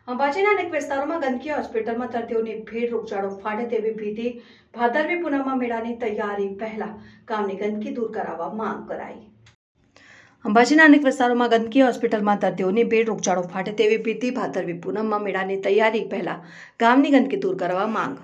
અંબાજીના અનેક વિસ્તારોમાં ગંદકી, હોસ્પિટલમાં દર્દીઓની ભીડ, રોગચાળો ફાટે તેવી ભીતિ, ભાદરવી પૂનમમાં મેળાની તૈયારી પહેલા ગામની ગંદકી દૂર કરાવવા માંગ કરાઈ। અંબાજીના અનેક વિસ્તારોમાં ગંદકી, હોસ્પિટલમાં દર્દીઓની ભીડ, રોગચાળો ફાટે તેવી ભીતિ, ભાદરવી પૂનમમાં મેળાની તૈયારી પહેલા ગામની ગંદકી દૂર કરવા માંગ।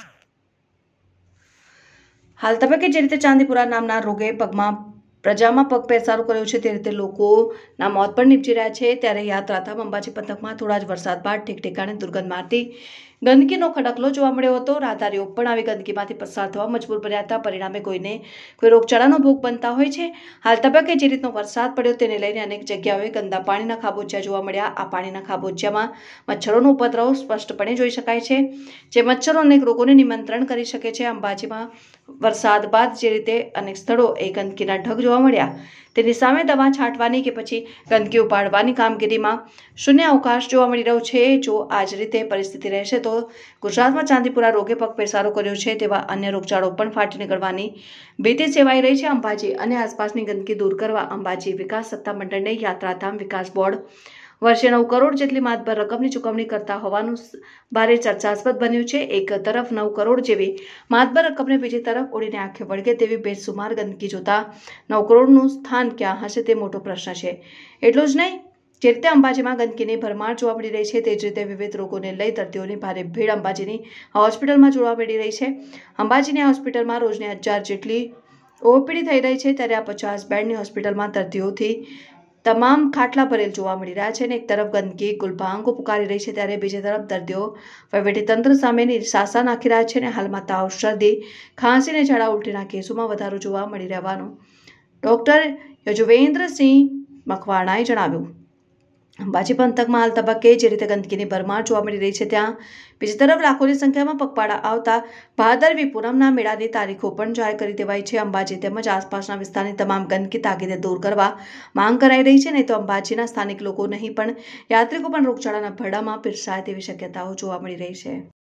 હાલ તબક્કે જે રીતે ચાંદીપુરા નામના રોગે પ્રજામાં પગ પેસારો કર્યો છે, તે રીતે લોકોના મોત પણ નીપજી રહ્યા છે। ત્યારે યાત્રાધામ અંબાજી પંથકમાં થોડા જ વરસાદ બાદ ઠેકઠેકાણે દુર્ગંધ મારતી ગંદકીનો ખડકલો જોવા મળ્યો હતો। રાહદારીઓ પણ આવી ગંદકીમાંથી પસાર થવા મજબૂર બન્યા હતા। પરિણામે કોઈ રોગચાળાનો ભોગ બનતા હોય છે। હાલ તબક્કે જે રીતનો વરસાદ પડ્યો તેને લઈને અનેક જગ્યાઓએ ગંદા પાણીના ખાબોચિયા જોવા મળ્યા। આ પાણીના ખાબોચિયામાં મચ્છરોનો ઉપદ્રવ સ્પષ્ટપણે જોઈ શકાય છે, જે મચ્છરો અનેક રોગોને નિમંત્રણ કરી શકે છે। અંબાજીમાં વરસાદ બાદ જે રીતે અનેક સ્થળોએ ગંદકીના ઢગ જોવા મળ્યા, તેની સામે દવા છાંટવાની કે પછી ગંદકી ઉપાડવાની કામગીરીમાં શૂન્ય અવકાશ જોવા મળી રહ્યો છે। જો આ જ રીતે પરિસ્થિતિ રહેશે તો ગુજરાતમાં ચાંદીપુરા રોગે પગ પેસારો કર્યો છે તેવા અન્ય રોગચાળો પણ ફાટી નીકળવાની ભીતિ સેવાઈ રહી છે। અંબાજી અને આસપાસની ગંદકી દૂર કરવા અંબાજી વિકાસ સત્તામંડળને યાત્રાધામ વિકાસ બોર્ડ વર્ષે 9 કરોડ જેટલી માતબર રકમની ચૂકવણી કરતા હોવાનું ભારે ચર્ચાસ્પદ બન્યું છે। એક તરફ 9 કરોડ જેવી માતબર રકમને બીજી તરફ ઉડીને આંખે વળગે તેવી બેસુમાર ગંદકી જોતા 9 કરોડનું સ્થાન ક્યાં હશે તે મોટો પ્રશ્ન છે। એટલું જ નહીં, જે રીતે અંબાજીમાં ગંદકીની ભરમાર જોવા મળી રહી છે, તે જ રીતે વિવિધ રોગોને લઈ દર્દીઓની ભારે ભીડ અંબાજીની હોસ્પિટલમાં જોવા મળી રહી છે। અંબાજીની હોસ્પિટલમાં રોજની 1000 જેટલી ઓપીડી થઈ રહી છે, ત્યારે આ 50 બેડની હોસ્પિટલમાં દર્દીઓથી તમામ ખાટલા ભરેલ જોવા મળી રહ્યા છે। અને એક તરફ ગંદકી ગુલભાંગો પુકારી રહી છે, ત્યારે બીજી તરફ દર્દીઓ વહીવટીતંત્ર સામે નિશાસા નાખી રહ્યા છે। અને હાલમાં તાવ, શરદી, ખાંસી અને ઝાડા ઉલટીના કેસોમાં વધારો જોવા મળી રહેવાનું ડોક્ટર યજુવેન્દ્રસિંહ મકવાણાએ જણાવ્યું। અંબાજી પંથકમાં હાલ તબક્કે જે રીતે ગંદકીની ભરમાર જોવા મળી રહી છે, ત્યાં બીજી તરફ લાખોની સંખ્યામાં પગપાળા આવતા ભાદરવી પૂનમના મેળાની તારીખો પણ જાહેર કરી દેવાઈ છે। અંબાજી તેમજ આસપાસના વિસ્તારની તમામ ગંદકી તાકીદે દૂર કરવા માંગ કરાઈ રહી છે। નહીં તો અંબાજીના સ્થાનિક લોકો નહીં પણ યાત્રિકો પણ રોગચાળાના ભરડામાં પીરસાય તેવી શક્યતાઓ જોવા મળી રહી છે।